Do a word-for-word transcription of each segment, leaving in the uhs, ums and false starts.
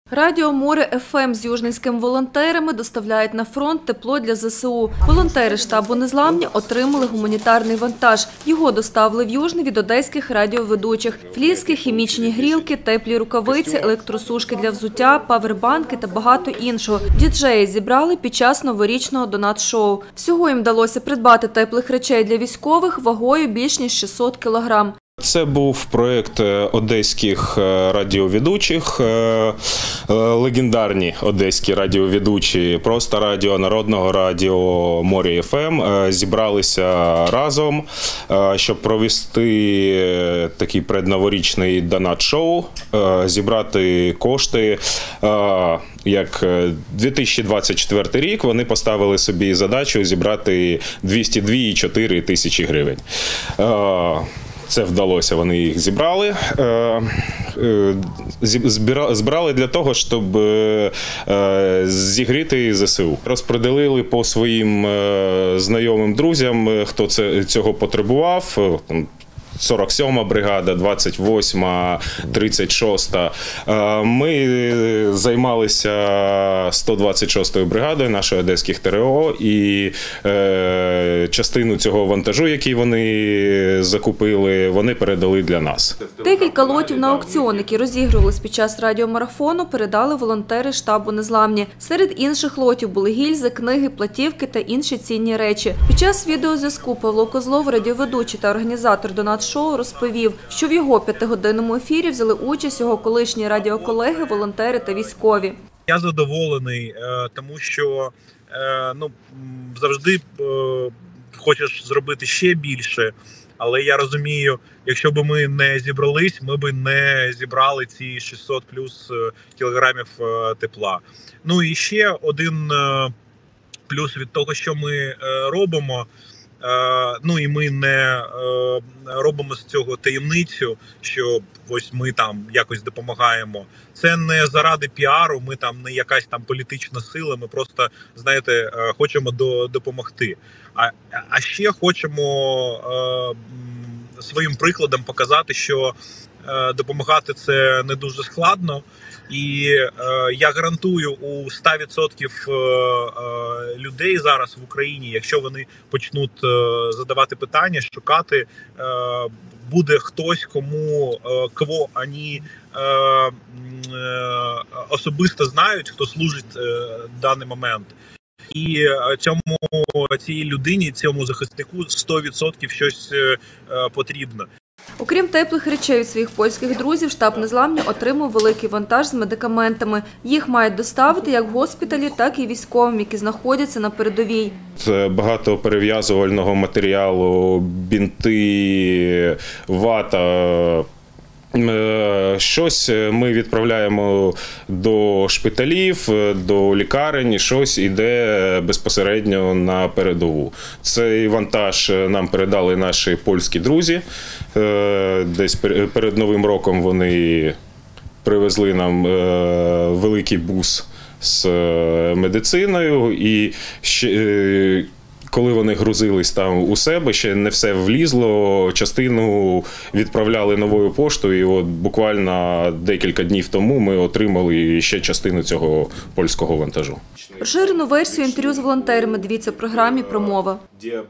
Радіо «Море еф ем» з южненськими волонтерами доставляють на фронт тепло для зе се у. Волонтери штабу «Незламні» отримали гуманітарний вантаж. Його доставили в Южне від одеських радіоведучих. Фліски, хімічні грілки, теплі рукавиці, електросушки для взуття, павербанки та багато іншого. Діджеї зібрали під час новорічного донат-шоу. Всього їм вдалося придбати теплих речей для військових вагою більш ніж шістсот кілограм. Це був проєкт одеських радіоведучих, легендарні одеські радіоведучі «Просто радіо», «Народного радіо», «Море еф ем» зібралися разом, щоб провести такий предноворічний донат-шоу, зібрати кошти. Як дві тисячі двадцять четвертий рік вони поставили собі задачу зібрати двісті два цілих чотири тисячі гривень. Це вдалося, вони їх зібрали. Збирали для того, щоб зігріти зе се у. Розподілили по своїм знайомим друзям, хто цього потребував. сорок сьома бригада, двадцять восьма, тридцять шоста. Ми займалися сто двадцять шостою бригадою нашої одеських те ер о і частину цього вантажу, який вони закупили, вони передали для нас. Декілька лотів на аукціон, які розігрувались під час радіомарафону, передали волонтери штабу «Незламні». Серед інших лотів були гільзи, книги, платівки та інші цінні речі. Під час відеозв'язку Павло Козлов, радіоведучий та організатор донат шоу, розповів, що в його п'ятигодинному ефірі взяли участь його колишні радіоколеги, волонтери та військові. Я задоволений, тому що ну, завжди хочеш зробити ще більше, але я розумію, якщо б ми не зібрались, ми б не зібрали ці шістсот плюс кілограмів тепла. Ну і ще один плюс від того, що ми робимо, ну і ми не робимо з цього таємницю, що ось ми там якось допомагаємо. Це не заради піару, ми там не якась там політична сила, ми просто, знаєте, хочемо допомогти. А, а ще хочемо своїм прикладом показати, що допомагати це не дуже складно. І е, я гарантую, у ста відсотків е, е, людей зараз в Україні, якщо вони почнуть е, задавати питання, шукати, е, буде хтось, кому е, кого вони е, е, особисто знають, хто служить е, в даний момент. І цьому, цій людині, цьому захиснику сто відсотків щось е, потрібно. Окрім теплих речей від своїх польських друзів, штаб «Незламні» отримав великий вантаж з медикаментами. Їх мають доставити як в госпіталі, так і військовим, які знаходяться на передовій. Це багато перев'язувального матеріалу, бінти, вата. Щось ми відправляємо до шпиталів, до лікарень, щось йде безпосередньо на передову. Цей вантаж нам передали наші польські друзі. Десь перед Новим роком вони привезли нам великий бус з медициною. І ще, коли вони грузились там у себе, ще не все влізло, частину відправляли новою поштою, і от буквально декілька днів тому ми отримали ще частину цього польського вантажу. Розширену версію інтерв'ю з волонтерами дивіться в програмі «Промова».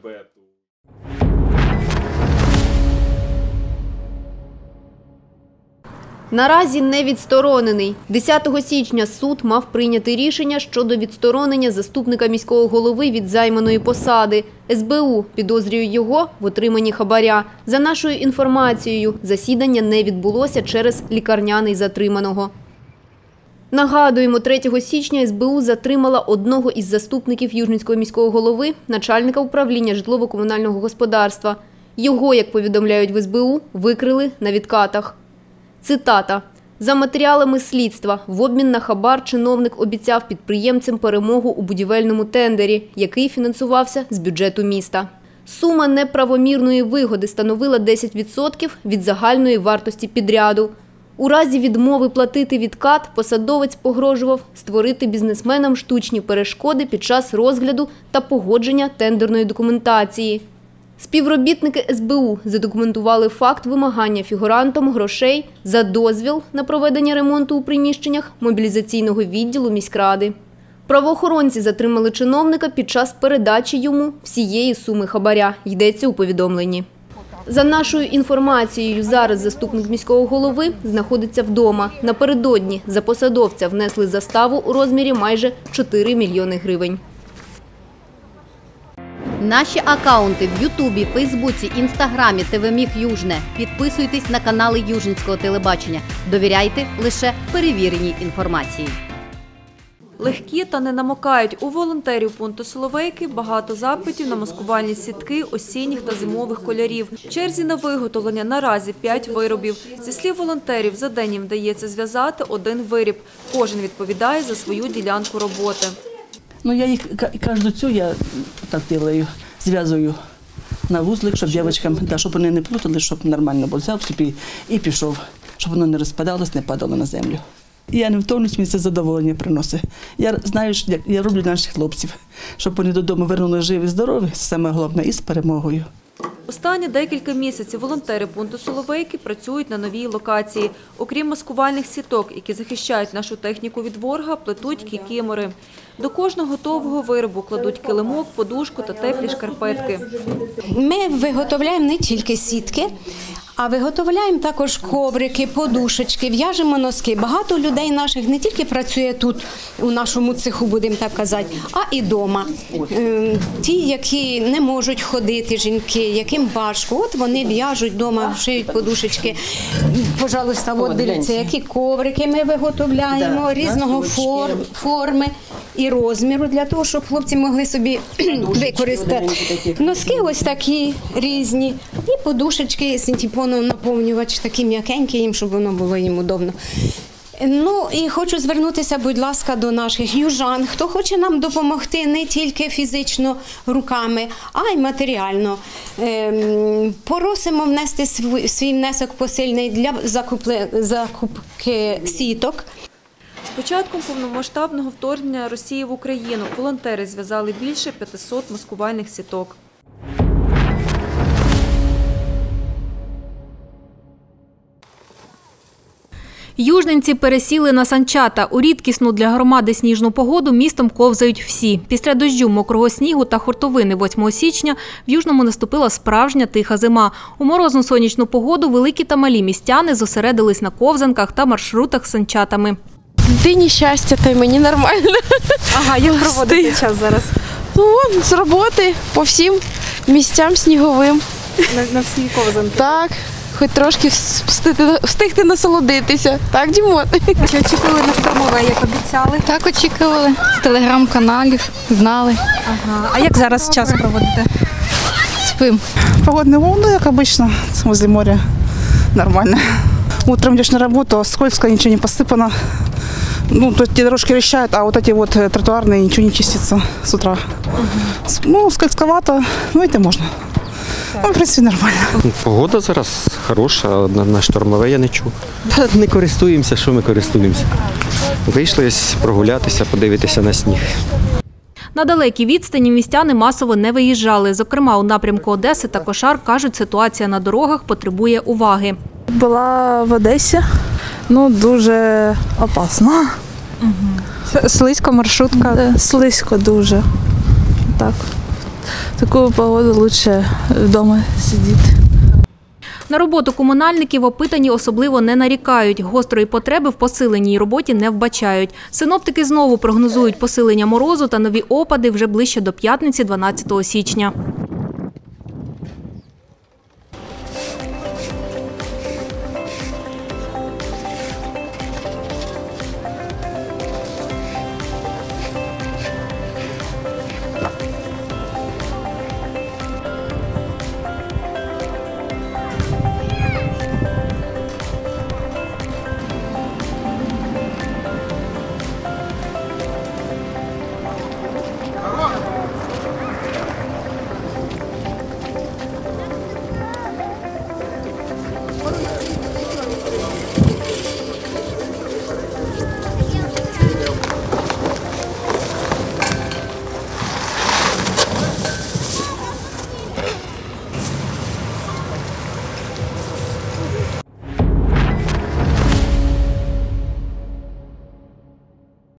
Наразі не відсторонений. десятого січня суд мав прийняти рішення щодо відсторонення заступника міського голови від займаної посади. ес бе у підозрює його в отриманні хабаря. За нашою інформацією, засідання не відбулося через лікарняний затриманого. Нагадуємо, третього січня ес бе у затримала одного із заступників Южненського міського голови, начальника управління житлово-комунального господарства. Його, як повідомляють в ес бе у, викрили на відкатах. Цитата. «За матеріалами слідства, в обмін на хабар чиновник обіцяв підприємцям перемогу у будівельному тендері, який фінансувався з бюджету міста. Сума неправомірної вигоди становила десять відсотків від загальної вартості підряду. У разі відмови платити відкат посадовець погрожував створити бізнесменам штучні перешкоди під час розгляду та погодження тендерної документації». Співробітники ес бе у задокументували факт вимагання фігурантом грошей за дозвіл на проведення ремонту у приміщеннях мобілізаційного відділу міськради. Правоохоронці затримали чиновника під час передачі йому всієї суми хабаря, йдеться у повідомленні. За нашою інформацією, зараз заступник міського голови знаходиться вдома. Напередодні за посадовця внесли заставу у розмірі майже чотири мільйони гривень. Наші акаунти в Ютубі, Фейсбуці, Інстаграмі, ТВ-Міг Южне. Підписуйтесь на канали Южницького телебачення. Довіряйте лише перевіреній інформації. Легкі та не намокають. У волонтерів пункту Соловейки багато запитів на маскувальні сітки осінніх та зимових кольорів. В черзі на виготовлення наразі п'ять виробів. Зі слів волонтерів, за день їм вдається зв'язати один виріб. Кожен відповідає за свою ділянку роботи. Ну, я їх, кожну цю я так делаю, зв'язую на вузлик, щоб дівчатам, да, щоб вони не плутали, щоб нормально було. Взяв собі і пішов, щоб воно не розпадалось, не падало на землю. Я не втомлюсь, мені це задоволення приносить. Я знаю, як я роблю для наших хлопців, щоб вони додому вернули живі, здорові, саме головне, і з перемогою. Останні декілька місяців волонтери пункту Соловейки працюють на новій локації. Окрім маскувальних сіток, які захищають нашу техніку від ворога, плетуть кікімори. До кожного готового виробу кладуть килимок, подушку та теплі шкарпетки. Ми виготовляємо не тільки сітки, а виготовляємо також коврики, подушечки, в'яжемо носки. Багато людей наших не тільки працює тут, у нашому цеху, будемо так казати, а і вдома. Ті, які не можуть ходити, жінки, яким важко, от вони в'яжуть вдома, шиють подушечки. Пожалуйста, от дивіться, які коврики ми виготовляємо, різного фор, форми і розміру, для того, щоб хлопці могли собі використати. Носки ось такі різні, і подушечки, синтепоном наповнювач, такі м'якенькі їм, щоб воно було їм удобно. Ну і хочу звернутися, будь ласка, до наших южан, хто хоче нам допомогти не тільки фізично руками, а й матеріально. Просимо внести свій внесок посильний для закупки сіток. З початком повномасштабного вторгнення Росії в Україну волонтери зв'язали більше п'ятисот маскувальних сіток. Южненці пересіли на санчата. У рідкісну для громади сніжну погоду містом ковзають всі. Після дощу, мокрого снігу та хуртовини восьмого січня в Южному наступила справжня тиха зима. У морозну сонячну погоду великі та малі містяни зосередились на ковзанках та маршрутах з санчатами. Дитині щастя, та й мені нормально. Ага, як проводите час зараз? Ну, з роботи по всім місцям сніговим. На, на всі ковзанки? Так, хоч трошки встигти, встигти насолодитися. Так, Дімон? Чи очікували на штормове, як обіцяли? Так, очікували. З телеграм-каналів, знали. Ага. А як зараз час проводите? Спим. Погодная волна, как обычно, возле моря. Нормально. Утром идешь на работу, скользко, ничего не посыпано. Ну, то есть те дорожки решают, а вот эти вот тротуарные ничего не чистится с утра. Угу. Ну, скользковато, ну это можно. Ну, в принципі, нормально. Погода зараз хороша, на штормове я не чув. Не користуємося, що ми користуємося. Вийшли прогулятися, подивитися на сніг. На далекій відстані містяни масово не виїжджали. Зокрема, у напрямку Одеси та Кошар, кажуть, ситуація на дорогах потребує уваги. Була в Одесі, ну дуже опасно. Угу. Слизько маршрутка? Слизько дуже. Так. Таку погоду краще вдома сидіти. На роботу комунальників опитані особливо не нарікають. Гострої потреби в посиленій роботі не вбачають. Синоптики знову прогнозують посилення морозу та нові опади вже ближче до п'ятниці дванадцятого січня.